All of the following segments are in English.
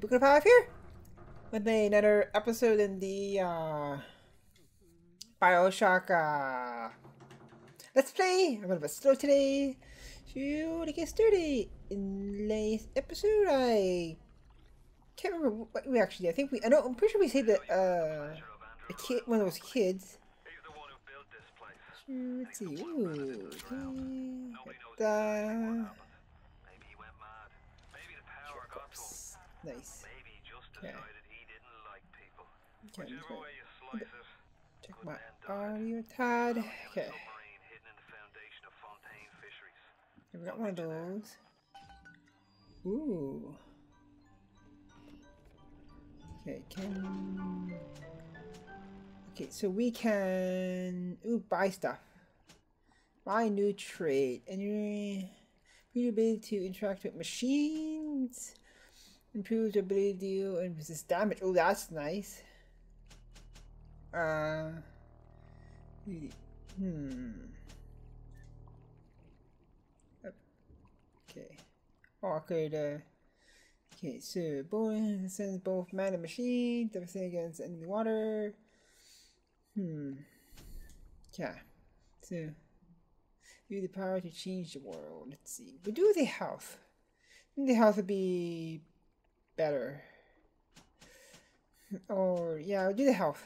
Book of Five here with another episode in the Bioshock Let's Play. I'm a little bit slow today. So to get started, in last episode I can't remember what we actually did. I think we, I'm pretty sure we saved a kid, one of those kids. So, let's see. Ooh, okay. Nice. Okay. Okay, check my audio tag. Okay. We got one of those. Ooh. Okay, okay, so we can buy stuff. Buy new trade. And your ability to interact with machines. Improve the ability to deal and resist damage. Oh, that's nice. Okay. Okay, okay, so Boeing sends both man and machine, devastating against enemy water. Yeah. So use the power to change the world. Let's see. We do the health. The health would be better. Or yeah, we'll do the health.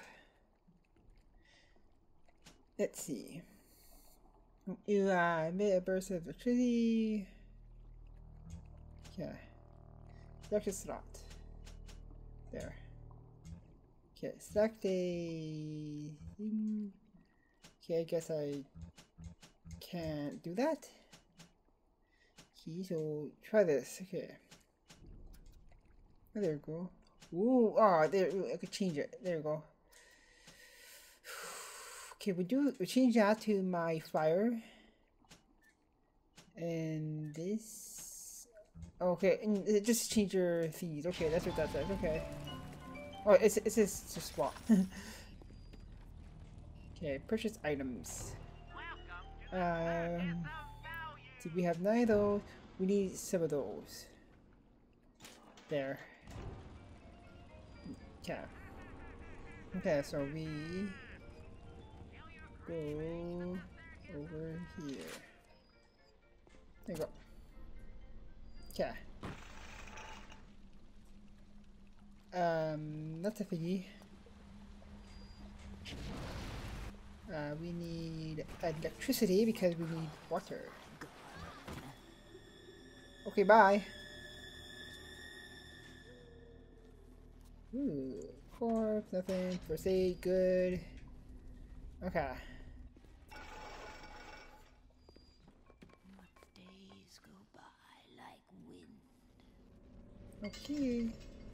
Let's see. You emit a burst of electricity. Okay. Select a slot. There. Okay, select a thing. Okay, I guess I can't do that. Okay, so try this. Okay. Oh, there we go. Ooh, oh, there, I could change it. There we go. Okay, we change that to my fire. And this. Okay, and just change your fees. Okay, that's what that says. Okay. Oh, it's just swap. Okay, purchase items. So we have 9 of those. We need some of those. There. Okay. Okay, so we go over here. There you go. Okay. That's a thingy. We need electricity because we need water. Okay, bye. Ooh, corpse, nothing. First aid, good. Okay. Days go by like wind. Okay.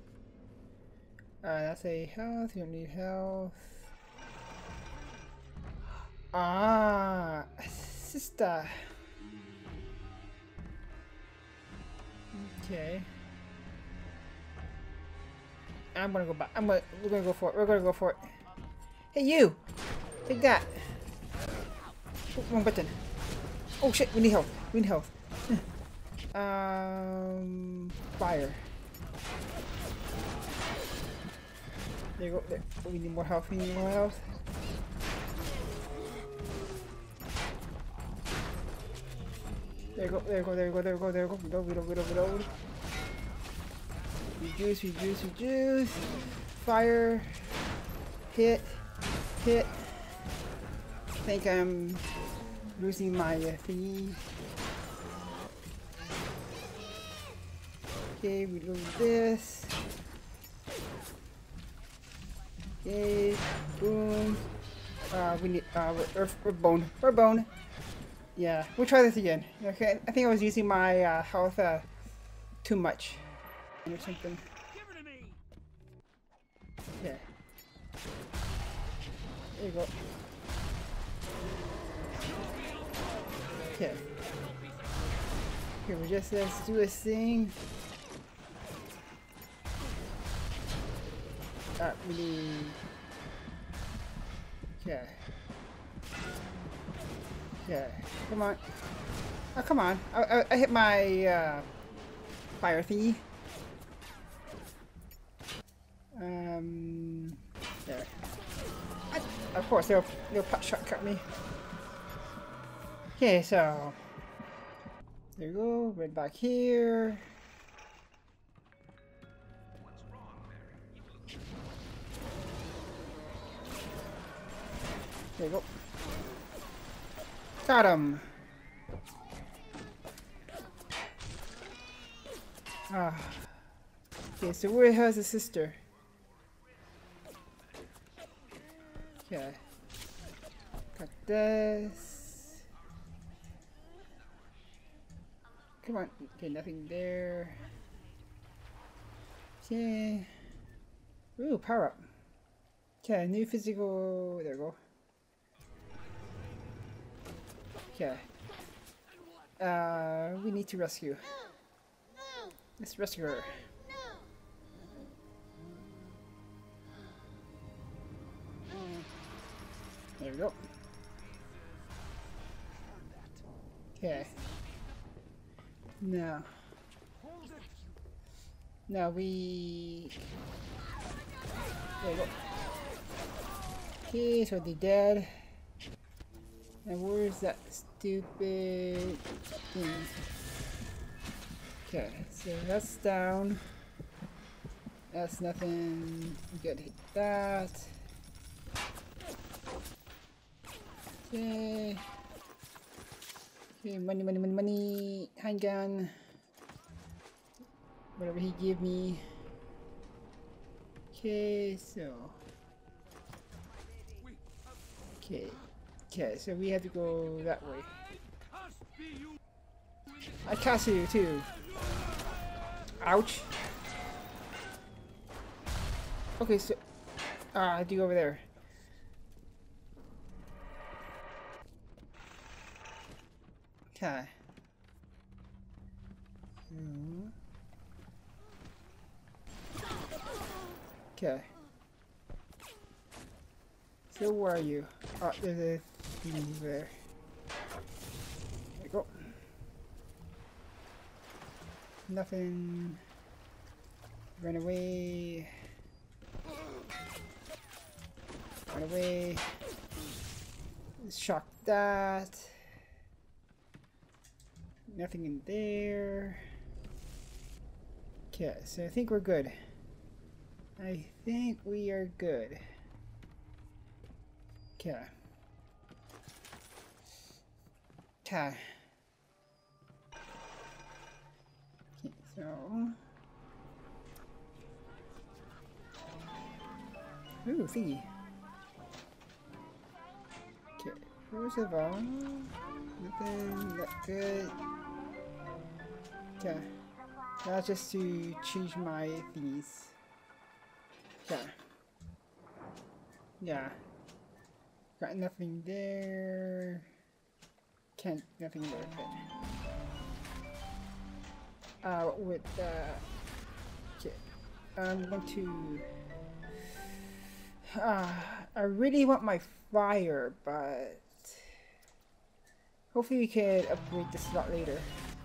That's a health. You don't need health. Ah, sister. Okay. I'm gonna go back. We're gonna go for it. We're gonna go for it. Hey, you! Take that. Oh, wrong button. Oh shit! We need health. We need health. Fire. There you go. There. Oh, we need more health. We need more health. There you go. There you go. There you go. There you go. There you go. Reload. Reduce. Fire. Hit. I think I'm losing my thingy. Okay, reload this. Okay, boom. We need we're bone. Yeah, we'll try this again. Okay, I think I was using my health too much or something. Okay. There you go. Okay. Here we just let's do this thing. We need. Okay. Okay. Come on. Oh, come on. I hit my fire thingy. There. Of course, they'll pot shotcut me. Okay, so there you go. Right back here. There you go. Got him. Ah. Okay, so where has the sister? Okay. Got this. Come on. Okay, nothing there. Okay. Ooh, power up. Okay, new physical. There we go. Okay. We need to rescue. Let's rescue her. There we go. Okay. Now we... There we go. Okay, so they're dead. And where's that stupid thing? Okay, so that's down. That's nothing. We gotta hit that. Okay. Okay, money, money, money, money. Handgun. Whatever he gave me. Okay, so. Okay. Okay, so we have to go that way. I cast you too. Ouch. Okay, so I have to go over there. Okay. Okay. So where are you? Oh, there's a thing there. There we go. Nothing. Run away. Run away. Shock that. Nothing in there. Okay, so I think we're good. I think we are good. Okay. Okay. Okay, so ooh, thingy. Okay, first of all, nothing that good. Okay, that's just to change my thingies. Okay. Yeah. Got nothing there. Can't, nothing there. Okay. With okay. I'm going to I really want my fire, but hopefully we can upgrade this a lot later.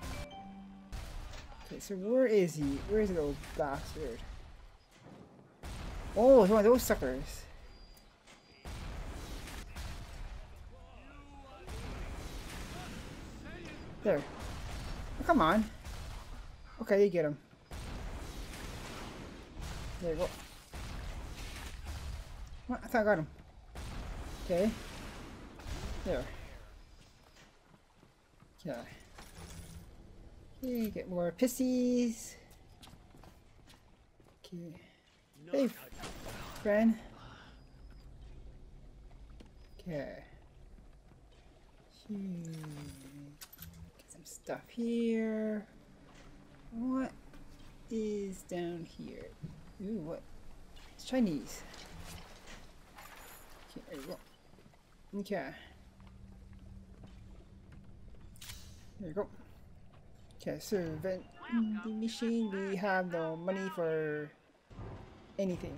Okay, so where is he? Where is the little bastard? Oh, it's one of those suckers. There. Oh, come on. Okay, you get him. There you go. What? I thought I got him. Okay. There. Okay. Okay, get more pissies. Okay. Hey, friend. Okay. Get some stuff here. What is down here? Ooh, what? It's Chinese. Okay, there we go. Okay. There you go. Okay, so vending machine, we have no money for anything.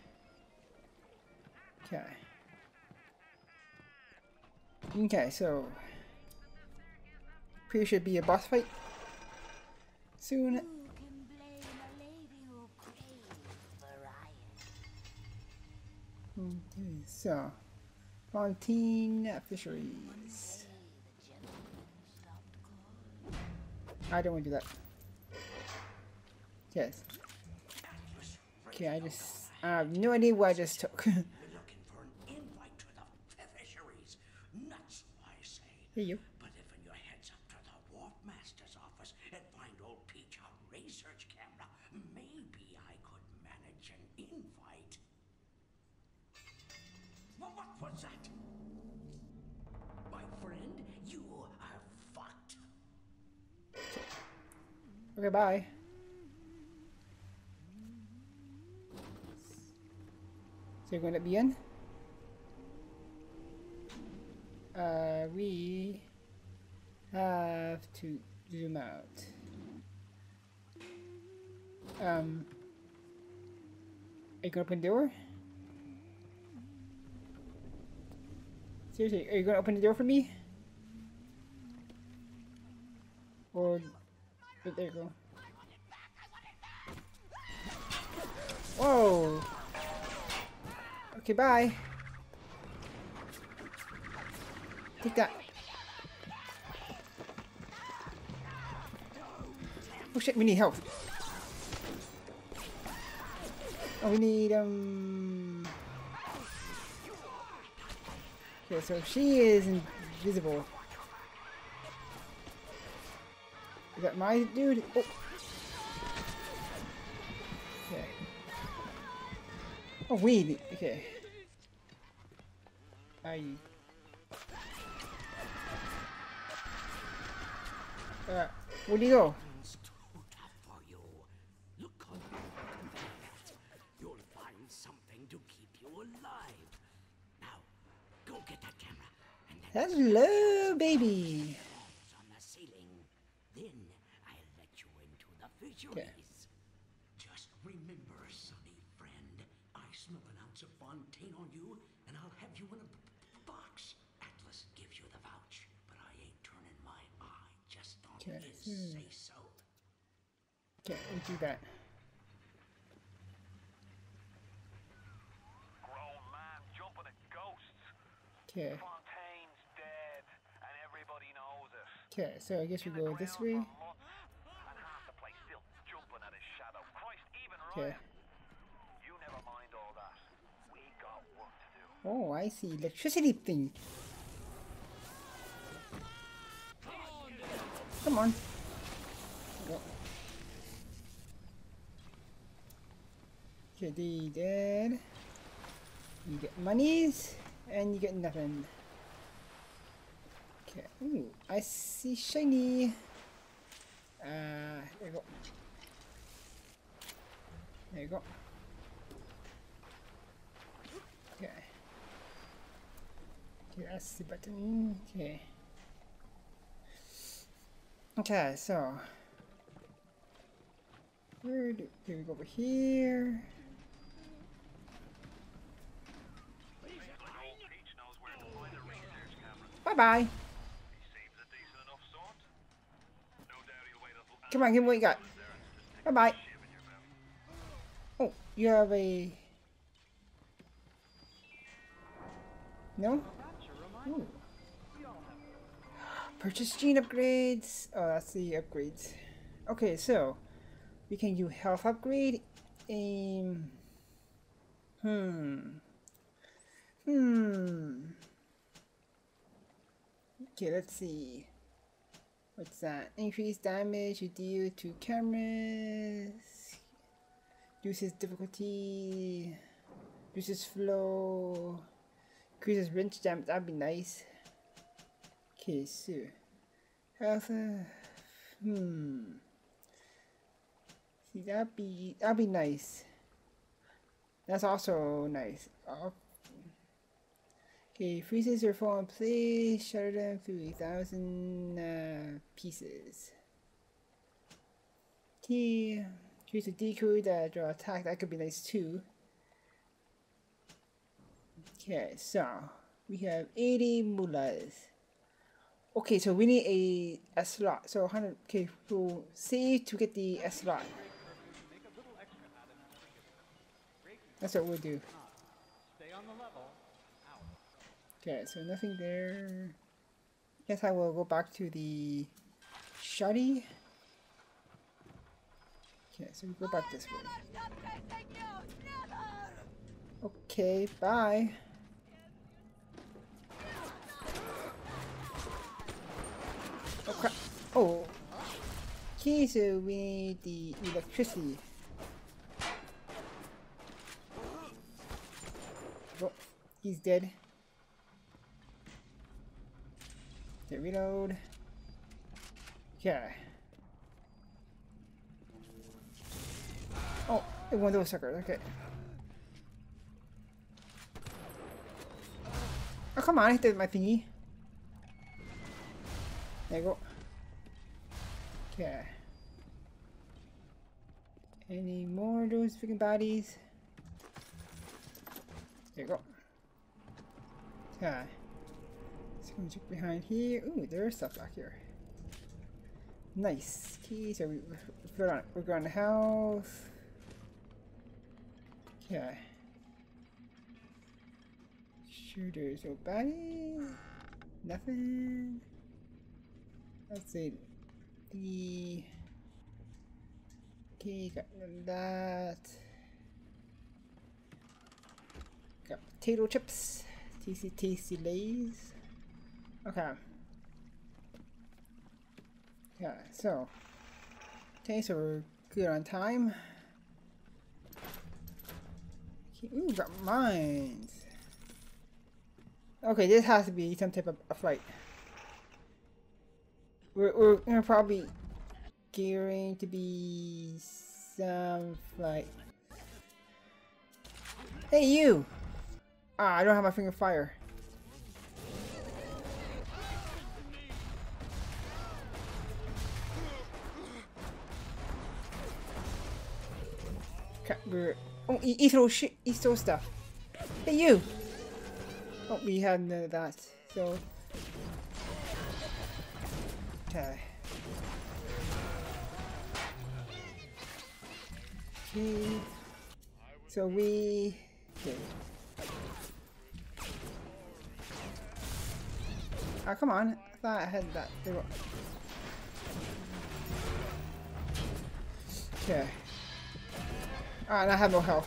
Okay. Okay, so pretty should be a boss fight soon. Who can blame a lady who craves variety? Okay, so Fontaine Fisheries. I don't want to do that. Yes. Okay, I have no idea what I just took. You're looking for an invite to the fisheries. Nuts, I say. Hey, you. But if in your heads up to the Wharf Master's office and find old Peach a research camera, maybe I could manage an invite. Well, what was that? My friend, you are fucked. Okay, bye. So you're going to be in? We have to zoom out. Are you gonna open the door? Seriously, are you gonna open the door for me? Or, but there you go. Whoa! Okay, bye. Take that. Oh shit, we need help. Oh, we need, okay, so she is invisible. Is that my dude? Oh. Okay. Oh, weed. Okay. Where'd he go? It's too tough for you. Look on that. You'll find something to keep you alive. Now, go get that camera and then Hello, baby. on the ceiling. Then I'll let you into the fisheries. Okay. Just remember, sonny friend, I smell an ounce of Fontaine on you, and I'll have you in a box. Atlas gives you the vouch, but I ain't turning my eye just on Okay. his say so. Okay, we'll do that. Grown man jumping at ghosts. Okay. Fontaine's dead, and everybody knows it. Okay, so I guess we go this way. For months, and half the place still jumping at his shadow. Christ, even Okay. Ryan. You never mind all that. We got work to do. Oh, I see. Electricity thing. Come on. Go. Okay, they dead. You get monies, and you get nothing. Okay. Ooh, I see shiny. There you go. There you go. Okay. Okay, that's the button. Okay. Okay, so where do we go over here? Peach knows where to find a research camera. Bye bye. He seems a decent enough sort. No doubt he'll wait until Come on, give me what you got. Bye bye. shiv in your mouth. Oh, you have a no? Ooh. Purchase gene upgrades. Oh, that's the upgrades. Okay, so we can do health upgrade. Okay, let's see. What's that? Increase damage you deal to cameras. Reduces difficulty. Reduces flow. Increases wrench damage. That'd be nice. Okay, so health. See, that'd be nice. That's also nice. Okay, freezes your phone in place, shatter them through 1,000 pieces. Okay, choose a decode draw attack. That could be nice too. Okay, so we have 80 mullahs. Okay, so we need a slot. So 100. Okay, so save to get the slot. That's what we'll do. Okay, so nothing there. Guess I will go back to the shoddy. Okay, so we go back this way. Okay, bye. Oh crap. Oh. Okay, so we need the electricity. Oh, he's dead. Okay, reload. Okay. Oh, one of those suckers. Okay. Oh, come on, I hit my thingy. There you go. Okay. Any more of those freaking bodies? There you go. Okay. Let's go check behind here. Ooh, there's stuff back here. Nice. Keys. Are we're going to house. Okay. Sure, there's no body. Nothing. Let's see. The. Okay, got that. Got potato chips. Tasty Lays. Okay. Yeah, so. Okay, so we're good on time. Okay, ooh, got mines. Okay, this has to be some type of a fight. We're gonna probably gearing to be some fight. Hey, you! Ah, I don't have my finger of fire. Oh, he throws shit. He stole stuff. Hey, you! Oh, we had none of that. So. Okay. Okay. So we. Okay. Oh, come on. I thought I had that. There we go. Okay. Alright, I have no health.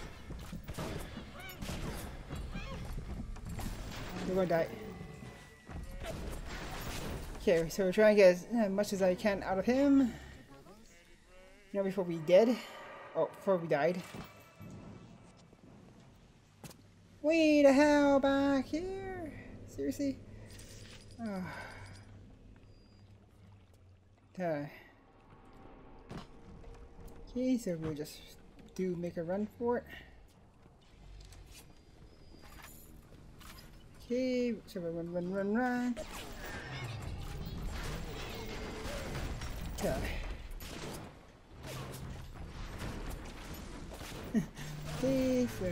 We're gonna die. Okay, so we're trying to get as much as I can out of him. You know, before we dead. Oh, before we died. Wait the hell back here? Seriously? Oh. Okay. Okay, so we'll just make a run for it. Okay, so we run. Okay. Okay, so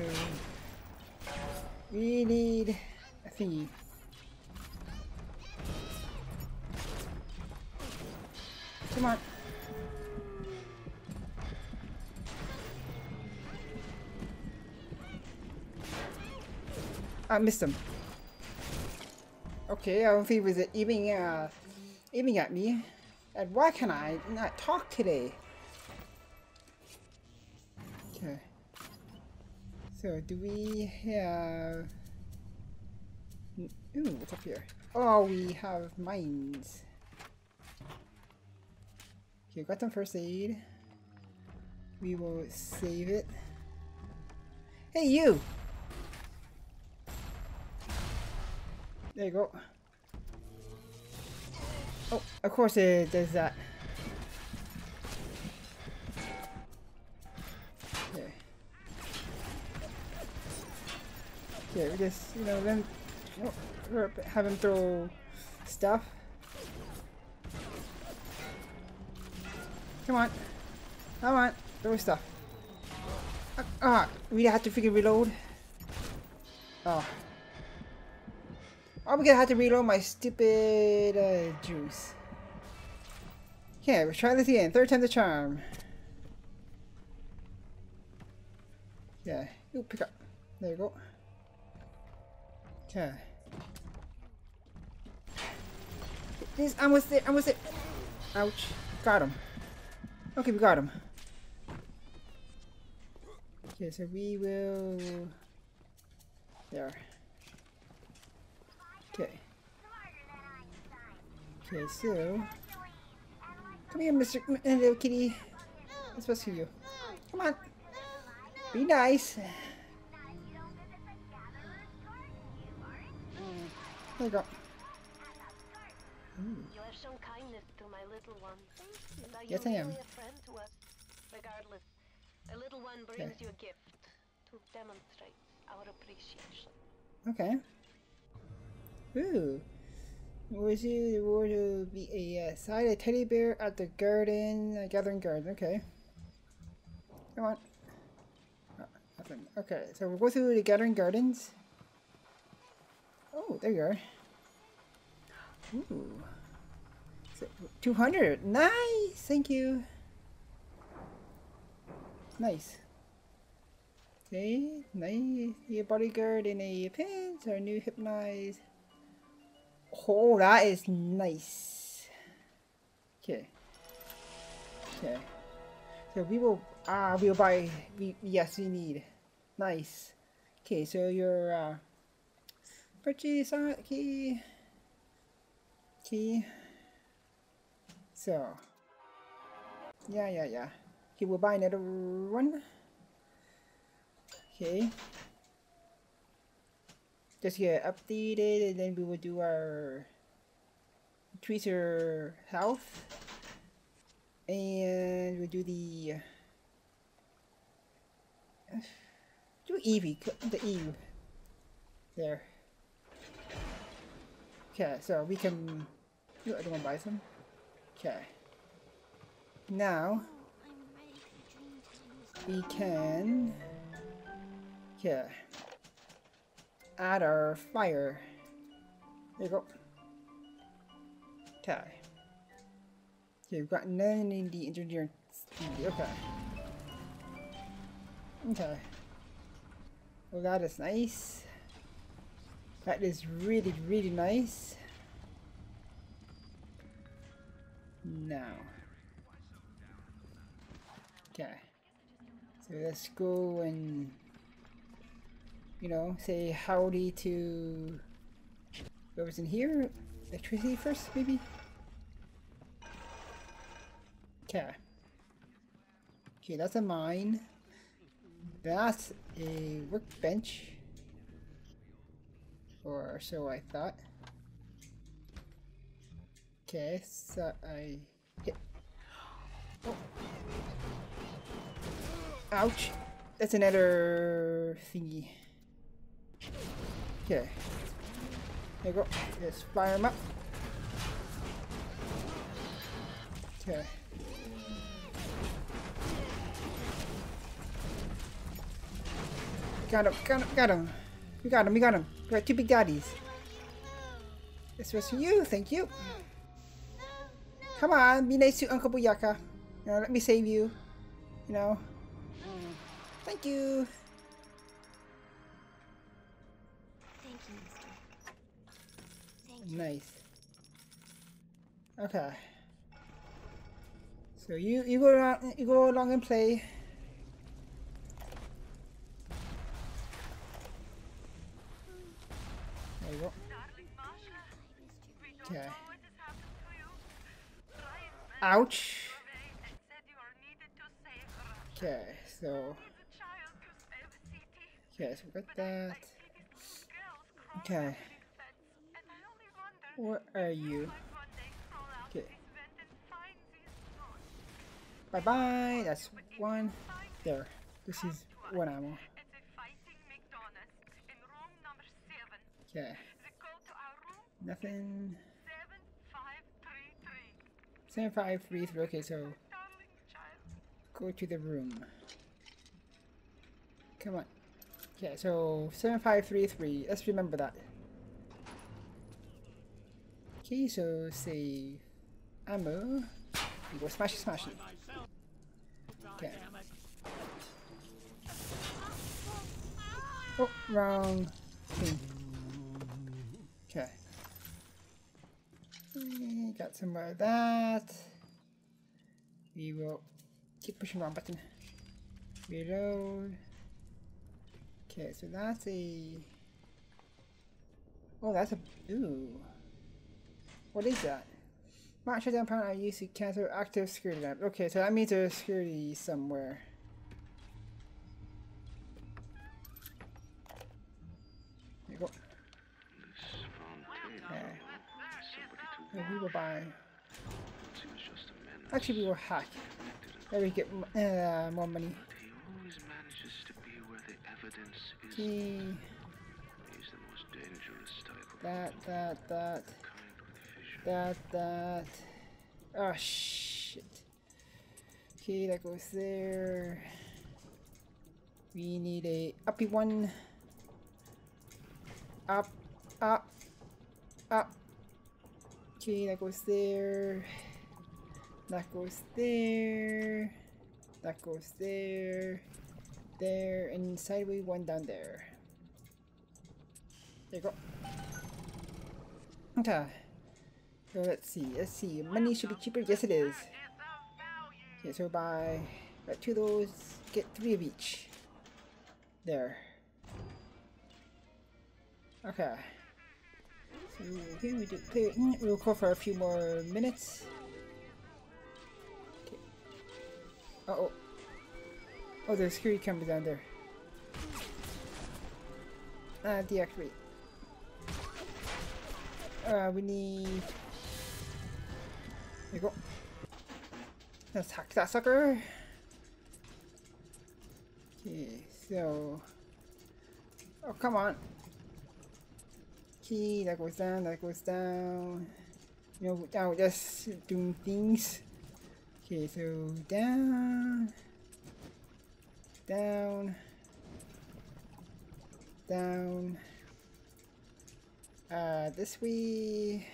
we need a thingy. Come on. I missed him. Okay, I don't think he was aiming at me. And why can I not talk today? Okay. So, do we have... Ooh, what's up here? Oh, we have mines. Okay, got some first aid. We will save it. Hey, you! There you go. Oh, of course it does that. Okay. Okay, we just, then have him throw stuff. Come on. Come on. Throw stuff. We have to freaking reload. Oh. I'm gonna have to reload my stupid juice. Okay, let's try this again. Third time's the charm. Yeah. Ooh, pick up. There you go. Okay. This almost there. Almost there. Ouch. Got him. Okay, we got him. Okay, so we will. There. Okay. Okay, so. Come here, Mr. Little Kitty. Let's rescue you. Come on. Be nice. There you go. You have shown kindness to my little one. And now Yes, you're I am. really a friend to us. Regardless, a little one brings Okay. you a gift to demonstrate our appreciation. Okay. Ooh. Was you reward to be a side a teddy bear at the garden, gathering garden. Okay. Come on. Oh, nothing. Okay, so we'll go through the gathering gardens. Oh, there you are. Ooh. So, 200. Nice. Thank you. Nice. Okay, nice. Your bodyguard and a pins are new hypnotize. Oh, that is nice. Okay. Okay. So we will buy yes we need. Nice. Okay, so your purchase key. So yeah. Okay, we'll buy another one. Okay. Just get updated, and then we will do our increase your health, and we'll do the Eevee, the Eve there. Okay, so we can. I don't want to buy some. Okay. Now we can. Okay. Add our fire. There you go. Okay. Okay, we've got none in the engineering. Okay. Okay. Well, that is nice. That is really, really nice. Now. Okay. So let's go and, you know, say howdy to whoever's in here. Electricity first, maybe? Okay. Okay, that's a mine. That's a workbench. Or so I thought. Okay, so I hit. Oh. Ouch! That's another thingy. Okay. There you go. Just fire him up. Okay. Got him. We got him. We got two big daddies. This was for you, thank you. Come on, be nice to Uncle Booyaka. You know, let me save you. You know. Thank you. Thank you, mister. Thank you. Nice. Okay. So you go along and play. There you go. Darling Masha, we don't Okay. know what has happened to you. Ryan sent Ouch. you away and said you are needed to save Russia. Okay, so He's a child to save a city. okay, so we got But I that. see these little girls crawling Okay. out these vents, and I only wonder Where are you? might one day crawl out Okay. this vent and find these notes. Bye bye. That's one. There. This is one ammo. It's a fighting McDonald's in room number 7. Okay. The code to our room, Nothing. 7533. 7533. Okay, so Darling child. go to the room. Come on. Okay, so 7533. Let's remember that. Okay, so save ammo. You go smash it. Okay. Oh, wrong thing. Got some of that. We will keep pushing the wrong button. Reload. Okay, so that's a... Oh, that's a... Ooh. What is that? Mark shutdown power I used to cancel active security lamp. Okay, so that means there's security somewhere. There you go. Okay. We will buy. Actually, we will hack. There we get more money. Key. That. Oh shit. Okay, that goes there. We need a uppy one. Up. Okay, that goes there. That goes there. That goes there. There, and sideway one down there. There you go. Okay. So let's see. Money should be cheaper. Yes, it is. Okay, so buy 2 of those, get 3 of each. There. Okay. So here we do play. We'll go for a few more minutes. Okay. Uh-oh. Oh, there's security cameras down there. Deactivate. We need... There you go. Let's hack that sucker. Okay, so... Oh, come on. Key, that goes down, that goes down. You know, now we're just doing things. Okay, so down. Down. Down. This way.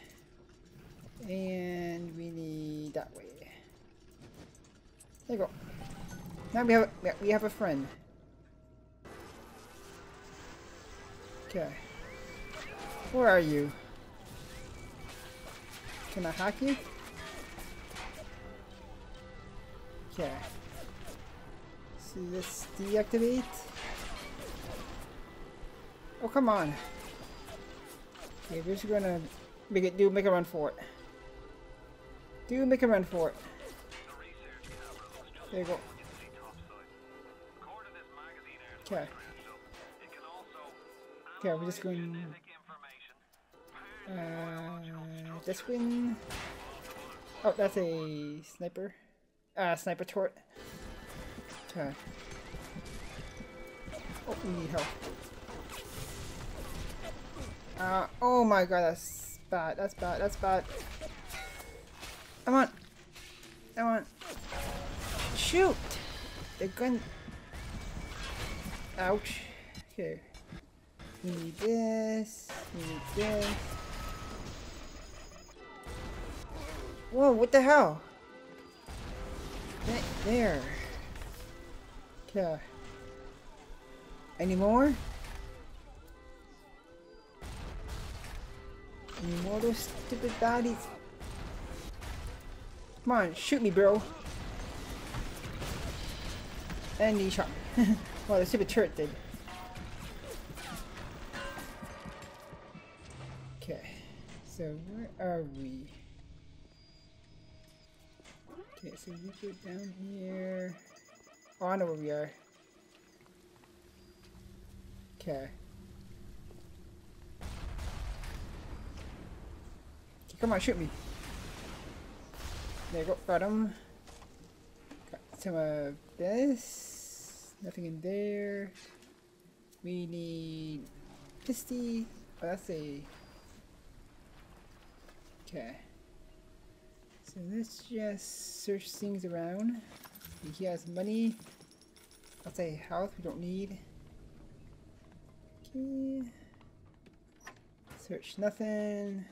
And we need that way. There you go. Now we have a friend. Okay. Where are you? Can I hack you? Okay. So let's deactivate. Oh, come on. Okay, we're just gonna make a run for it. Make a run for it. There you go. Okay. Okay, we're just going... this one... Oh, that's a sniper. Sniper turret. Okay. Oh, we need help. Oh my god, that's bad. That's bad. Come on. Shoot! The gun... Ouch. Okay. We need this. Whoa, what the hell? There. Okay. Any more? Any more of those stupid baddies? Come on, shoot me, bro. And he shot me. Well, the stupid turret did. Okay. So, where are we? Okay, so we go down here. Oh, I know where we are. Okay. Come on, shoot me. There you go, got him. Got some of this. Nothing in there. We need Pisty. Oh, that's a... Okay. So let's just search things around. He has money. That's a health we don't need. Okay. Search nothing.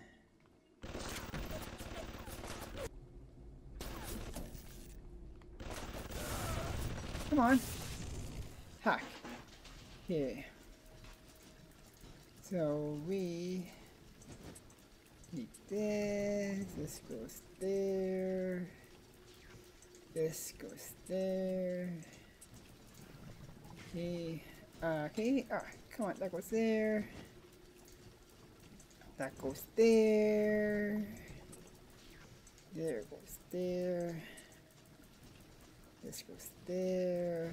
Come on. Hack. Okay. So we Need this. This goes there. This goes there. Okay. Okay. Ah, come on. That goes there. That goes there. There goes there. This goes there.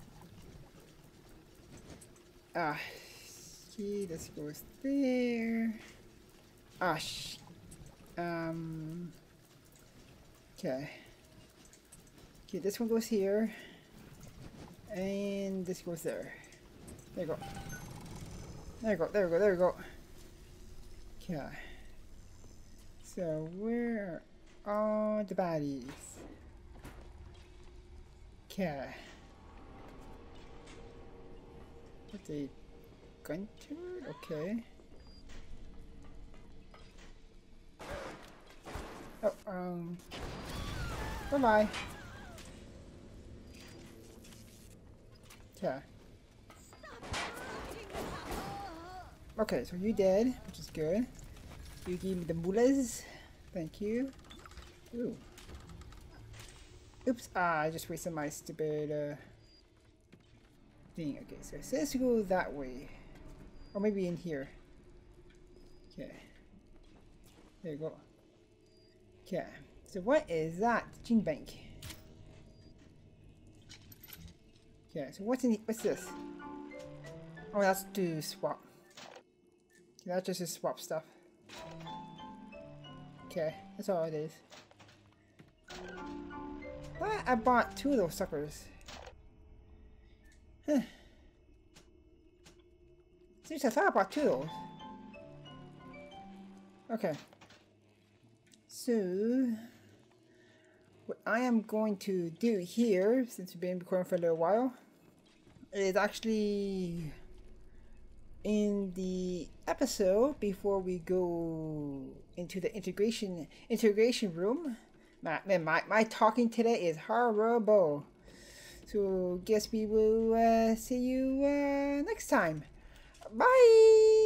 Ah, okay, this goes there. Ah, okay. Okay, this one goes here. And this goes there. There you go. There you go, there you go, there you go. Okay. So, where are the bodies? Okay. What's a gun turret? Okay. Oh, bye-bye. Okay. Okay, so you dead, which is good. You gave me the mullahs. Thank you. Ooh. Oops, I just wasted my stupid thing. Okay, so it says to go that way. Or maybe in here. Okay. There you go. Okay. So what is that? Gene bank. Okay, so what's this? Oh, that's to swap. That's just to swap stuff. Okay, that's all it is. What? I bought 2 of those suckers. Huh. Seriously, I thought I bought 2 of those. Okay. So, what I am going to do here, since we've been recording for a little while, is actually in the episode before we go into the integration room. My talking today is horrible. So guess we will see you next time. Bye.